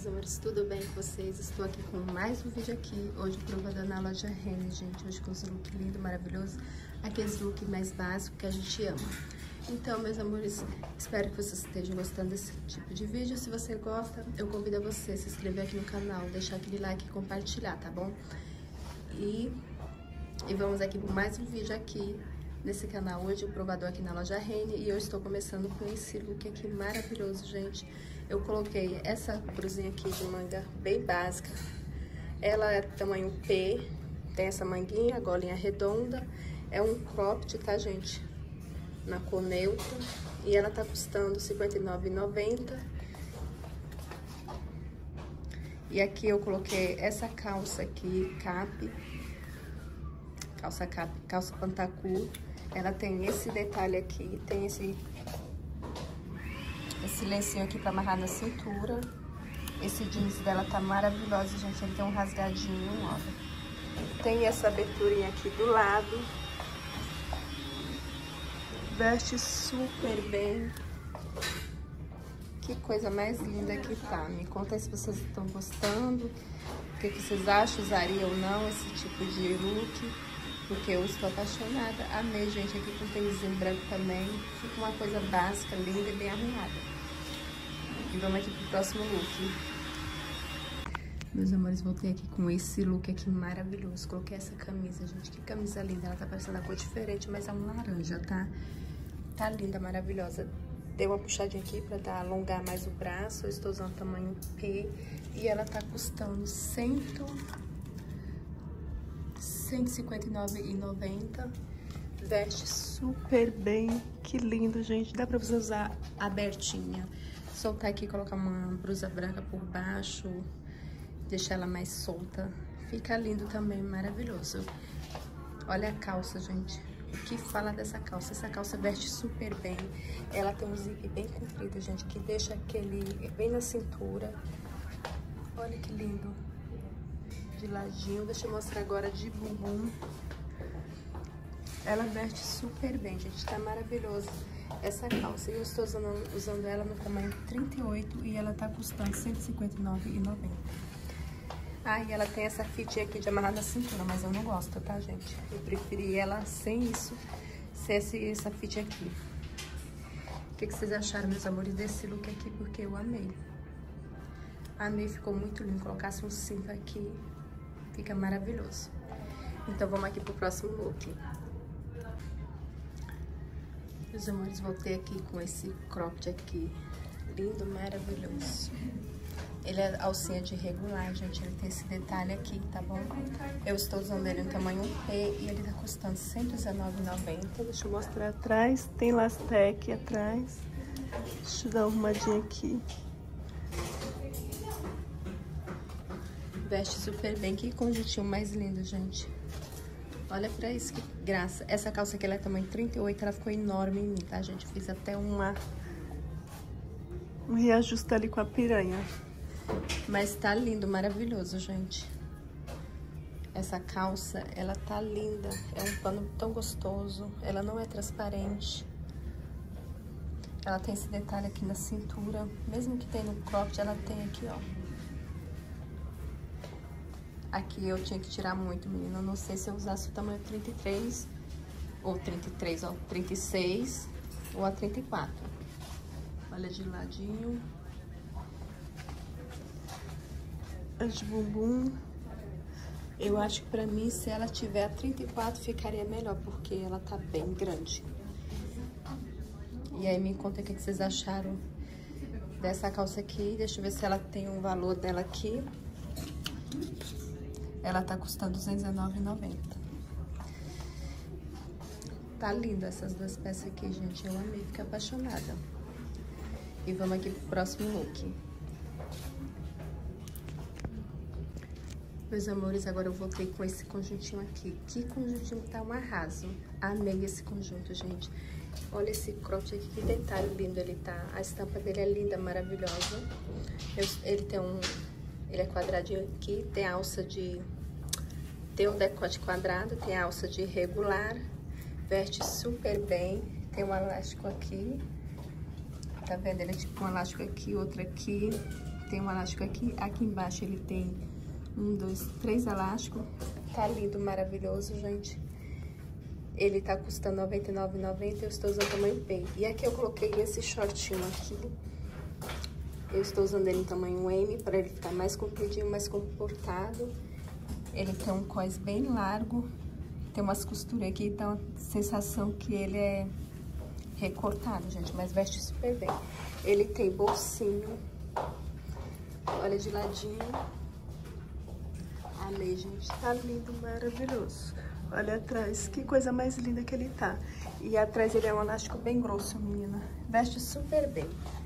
meus amores, tudo bem com vocês? Estou aqui com mais um vídeo aqui, hoje provando na loja Renner, gente. Hoje com esse look lindo, maravilhoso, aqueles look mais básicos que a gente ama. Então, meus amores, espero que vocês estejam gostando desse tipo de vídeo. Se você gosta, eu convido a você a se inscrever aqui no canal, deixar aquele like e compartilhar, tá bom? E vamos aqui por mais um vídeo aqui nesse canal. Hoje o provador aqui na loja Renner e eu estou começando com esse look aqui maravilhoso, gente. Eu coloquei essa blusinha aqui de manga bem básica. Ela é tamanho P, tem essa manguinha, golinha redonda. É um cropped, tá, gente? Na cor neutra. E ela tá custando R$ 59,90. E aqui eu coloquei essa calça aqui, cap. Calça cap, calça pantacu. Ela tem esse detalhe aqui, tem esse lencinho aqui pra amarrar na cintura. Esse jeans dela tá maravilhoso, gente. Ele tem um rasgadinho, ó. Tem essa aberturinha aqui do lado. Veste super bem. Que coisa mais linda que tá. Me conta aí se vocês estão gostando. O que vocês acham? Usaria ou não esse tipo de look? Porque eu estou apaixonada. Amei, gente. Aqui com tênisinho branco também. Fica uma coisa básica, linda e bem arrumada. E vamos aqui pro próximo look. Meus amores, voltei aqui com esse look aqui maravilhoso. Coloquei essa camisa, gente. Que camisa linda. Ela tá parecendo a cor diferente, mas é um laranja, tá? Tá linda, maravilhosa. Dei uma puxadinha aqui pra alongar mais o braço. Eu estou usando tamanho P. E ela tá custando R$ 159,90. Veste super bem. Que lindo, gente. Dá pra você usar abertinha. Soltar aqui, colocar uma blusa branca por baixo, deixar ela mais solta. Fica lindo também, maravilhoso. Olha a calça, gente. O que fala dessa calça? Essa calça veste super bem. Ela tem um zip bem comprido, gente, que deixa aquele bem na cintura. Olha que lindo. De ladinho. Deixa eu mostrar agora de bumbum. Ela veste super bem, gente. Tá maravilhoso essa calça. Eu estou usando ela no tamanho 38 e ela tá custando R$ 159,90. Ah, e ela tem essa fitinha aqui de amarrar na cintura, mas eu não gosto, tá, gente? Eu preferi ela sem isso, sem essa fitinha aqui. O que vocês acharam, meus amores, desse look aqui? Porque eu amei. Amei, ficou muito lindo. Colocasse um cinto aqui, fica maravilhoso. Então, vamos aqui pro próximo look. Meus amores, voltei aqui com esse cropped aqui, lindo, maravilhoso. Ele é alcinha de regular, gente, ele tem esse detalhe aqui, tá bom? Eu estou usando ele no tamanho P e ele tá custando R$ 119,90. Deixa eu mostrar atrás, tem lastec atrás. Deixa eu dar uma arrumadinha aqui. Veste super bem, que conjuntinho mais lindo, gente. Olha pra isso, que graça. Essa calça aqui, ela é tamanho 38, ela ficou enorme em mim, tá, gente? Fiz até um reajuste ali com a piranha. Mas tá lindo, maravilhoso, gente. Essa calça, ela tá linda. É um pano tão gostoso. Ela não é transparente. Ela tem esse detalhe aqui na cintura. Mesmo que tem no cropped, ela tem aqui, ó. Aqui eu tinha que tirar muito, menina. Eu não sei se eu usasse o tamanho 33, ou 33, ó, 36, ou a 34. Olha de ladinho. A de bumbum. Eu acho que pra mim, se ela tiver a 34, ficaria melhor, porque ela tá bem grande. E aí, me conta o que vocês acharam dessa calça aqui. Deixa eu ver se ela tem um valor dela aqui. Ela tá custando R$ 219,90. Tá linda essas duas peças aqui, gente. Eu amei, fiquei apaixonada. E vamos aqui pro próximo look. Meus amores, agora eu voltei com esse conjuntinho aqui. Que conjuntinho tá um arraso. Amei esse conjunto, gente. Olha esse cropped aqui, que detalhe lindo ele tá. A estampa dele é linda, maravilhosa. Ele é quadradinho aqui, tem a alça de... Tem um decote quadrado, tem a alça de regular. Veste super bem. Tem um elástico aqui. Tá vendo? Ele é tipo um elástico aqui, outro aqui. tem um elástico aqui. Aqui embaixo ele tem 1, 2, 3 elásticos. Tá lindo, maravilhoso, gente. Ele tá custando R$ 99,90. Eu estou usando tamanho P. E aqui eu coloquei esse shortinho aqui. Eu estou usando ele em tamanho M, para ele ficar mais compridinho, mais comportado. Ele tem um cós bem largo. Tem umas costuras aqui, então a sensação que ele é recortado, gente, mas veste super bem. Ele tem bolsinho, olha de ladinho. Amei, gente, tá lindo, maravilhoso. Olha atrás, que coisa mais linda que ele tá. E atrás ele é um elástico bem grosso, menina. Veste super bem.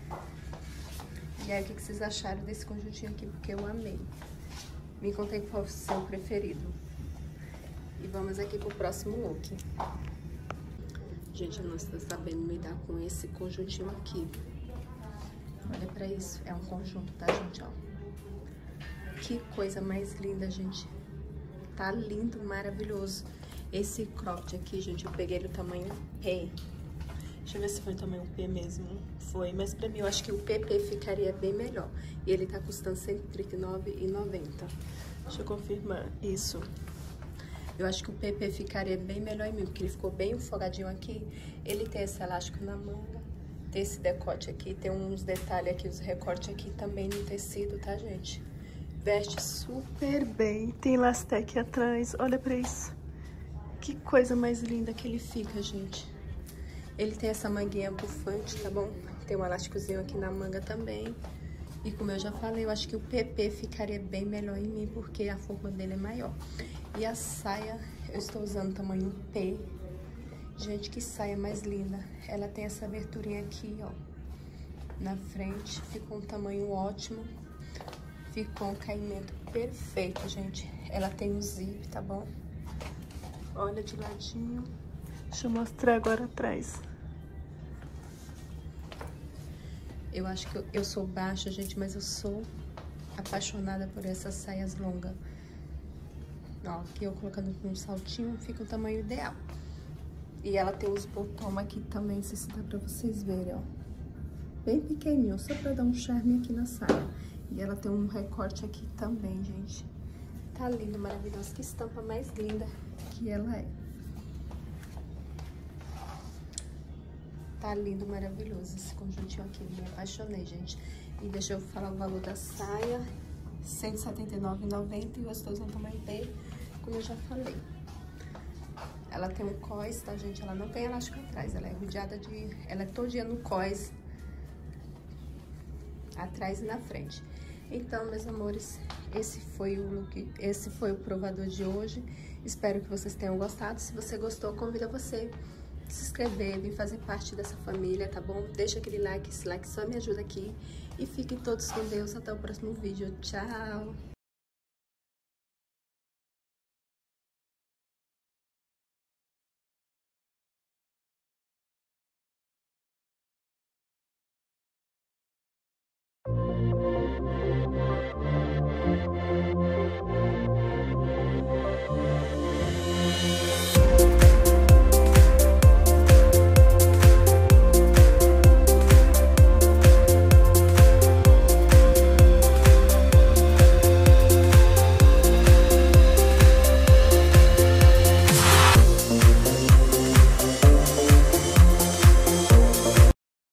E aí, o que vocês acharam desse conjuntinho aqui? Porque eu amei. Me contem qual é o seu preferido. E vamos aqui pro próximo look. Gente, eu não estou sabendo lidar com esse conjuntinho aqui. Olha pra isso. É um conjunto, tá, gente? Ó. Que coisa mais linda, gente. Tá lindo, maravilhoso. Esse cropped aqui, gente, eu peguei no tamanho P. Deixa eu ver se foi o tamanho P mesmo. Foi, mas pra mim eu acho que o PP ficaria bem melhor. E ele tá custando R$ 139,90. Deixa eu confirmar isso. Eu acho que o PP ficaria bem melhor em mim, porque ele ficou bem folgadinho aqui. Ele tem esse elástico na manga, tem esse decote aqui, tem uns detalhes aqui, os recortes aqui também no tecido, tá, gente? Veste super bem. Tem elastec atrás, olha pra isso. Que coisa mais linda que ele fica, gente. Ele tem essa manguinha bufante, tá bom? Tem um elásticozinho aqui na manga também. E como eu já falei, eu acho que o PP ficaria bem melhor em mim, porque a forma dele é maior. E a saia, eu estou usando tamanho P. Gente, que saia mais linda. Ela tem essa aberturinha aqui, ó, na frente. Ficou um tamanho ótimo. Ficou um caimento perfeito, gente. Ela tem um zip, tá bom? Olha de ladinho. Deixa eu mostrar agora atrás. Eu acho que eu sou baixa, gente, mas eu sou apaixonada por essas saias longas. Ó, aqui eu colocando com um saltinho, fica o tamanho ideal. E ela tem os botões aqui também, não sei se dá pra vocês verem, ó. Bem pequenininho, só pra dar um charme aqui na saia. E ela tem um recorte aqui também, gente. Tá lindo, maravilhoso. Que estampa mais linda que ela é. Tá lindo, maravilhoso esse conjuntinho aqui. Me apaixonei, gente. E deixa eu falar o valor da saia. R$ 179,90 e eu estou usando tamanho P, como eu já falei. Ela tem um cós, tá, gente? Ela não tem elástico atrás. Ela é rodeada de... Ela é todinha no cós. Atrás e na frente. Então, meus amores, esse foi o look, esse foi o provador de hoje. Espero que vocês tenham gostado. Se você gostou, convido você a se inscrever, vir fazer parte dessa família, tá bom? Deixa aquele like, esse like só me ajuda aqui. E fiquem todos com Deus. Até o próximo vídeo. Tchau!